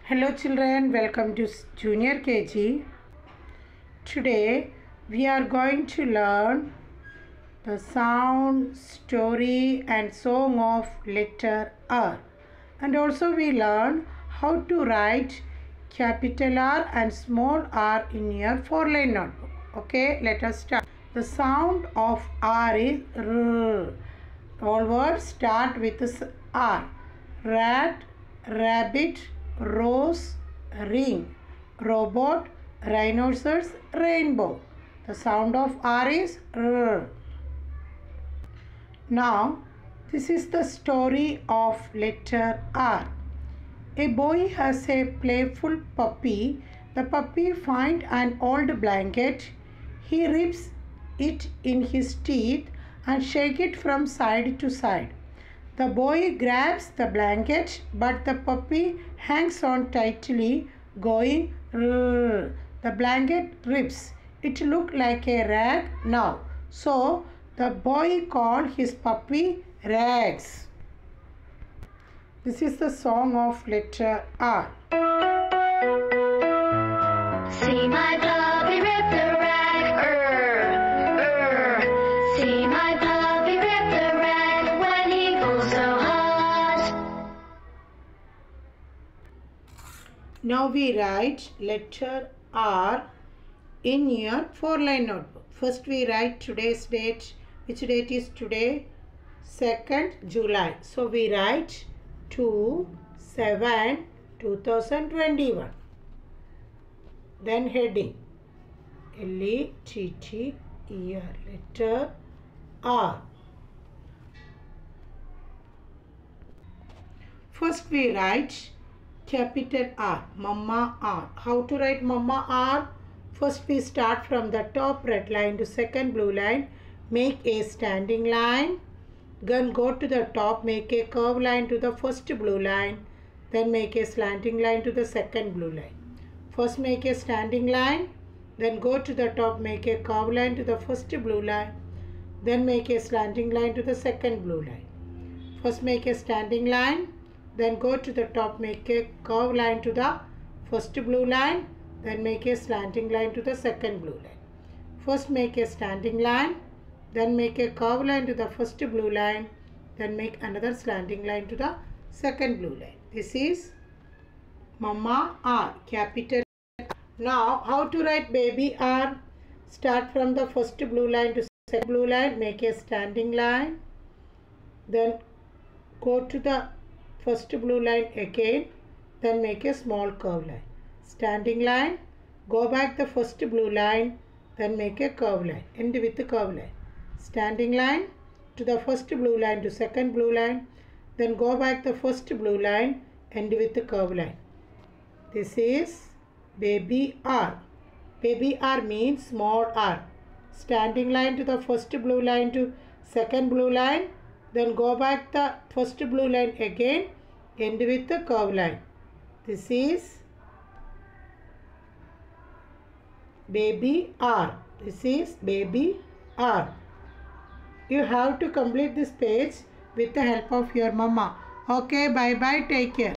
Hello children, welcome to Junior KG. Today we are going to learn the sound, story and song of letter R. And also we learn how to write capital R and small r in your 4-line notebook. Okay, let us start. The sound of R is R. All words start with R. Rat, rabbit, rose, ring, robot, rhinoceros, rainbow. The sound of R is R. Now, this is the story of letter R. A boy has a playful puppy. The puppy finds an old blanket. He rips it in his teeth and shakes it from side to side. The boy grabs the blanket, but the puppy hangs on tightly, going rrr. The blanket rips. It looked like a rag now. So the boy called his puppy Rags. This is the song of letter R. See my puppy rip the rag, See my puppy rip the rag when he pulls so hard. Now we write letter R in your 4-line notebook. First we write today's date. Which date is today? 2nd July. So we write 2/7/2021. Then heading LETTER, letter R. First we write capital R, Mama R. How to write Mama R? First we start from the top red line to second blue line. Make a standing line. Then go to the top, make a curved line to the first blue line. Then make a slanting line to the second blue line. First make a standing line. Then go to the top, make a curved line to the first blue line. Then make a slanting line to the second blue line. First make a standing line. Then go to the top, make a curved line to the first blue line. Then make a slanting line to the second blue line. First make a standing line. Then make a curved line to the first blue line. Then make another slanting line to the second blue line. This is Mama R, capital R. Now, how to write baby R? Start from the first blue line to second blue line. Make a standing line. Then go to the first blue line again. Then make a small curved line. Standing line. Go back the first blue line. Then make a curved line. End with the curved line. Standing line to the first blue line to second blue line. Then go back the first blue line. End with the curved line. This is baby R. Baby R means small r. Standing line to the first blue line to second blue line. Then go back the first blue line again. End with the curved line. This is baby R. This is baby R. You have to complete this page with the help of your mama. Okay, bye bye. Take care.